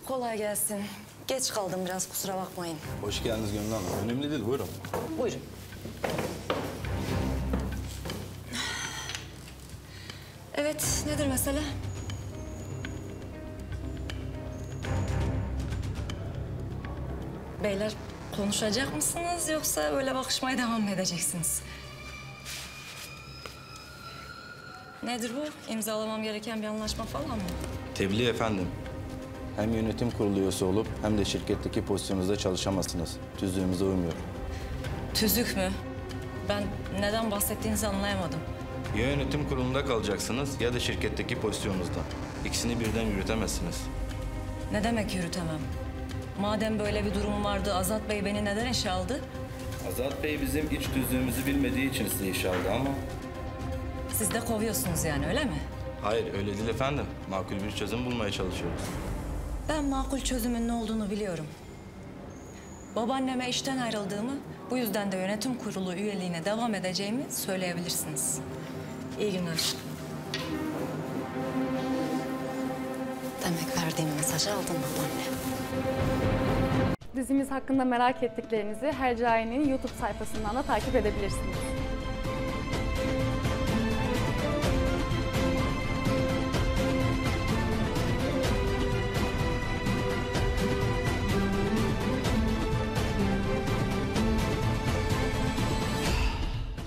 Kolay gelsin. Geç kaldım biraz, kusura bakmayın. Hoş geldiniz Gönül Hanım. Önemli değil, buyurun. Buyurun. Evet, nedir mesele? Beyler, konuşacak mısınız yoksa öyle bakışmaya devam mı edeceksiniz? Nedir bu? İmzalamam gereken bir anlaşma falan mı? Tebliğ efendim. Hem yönetim kurulu üyesi olup hem de şirketteki pozisyonunuzda çalışamazsınız. Tüzüğümüze uymuyor. Tüzük mü? Ben neden bahsettiğinizi anlayamadım. Ya yönetim kurulunda kalacaksınız ya da şirketteki pozisyonunuzda. İkisini birden yürütemezsiniz. Ne demek yürütemem? Madem böyle bir durum vardı, Azat Bey beni neden işe aldı? Azat Bey bizim iç tüzüğümüzü bilmediği için sizi işe aldı ama... Siz de kovuyorsunuz yani, öyle mi? Hayır, öyle değil efendim. Makul bir çözüm bulmaya çalışıyoruz. Ben makul çözümün ne olduğunu biliyorum. Babaanneme işten ayrıldığımı, bu yüzden de yönetim kurulu üyeliğine devam edeceğimi söyleyebilirsiniz. İyi günler. Demek verdiğim mesajı aldın babaanne. Dizimiz hakkında merak ettiklerinizi Hercai'nin YouTube sayfasından da takip edebilirsiniz.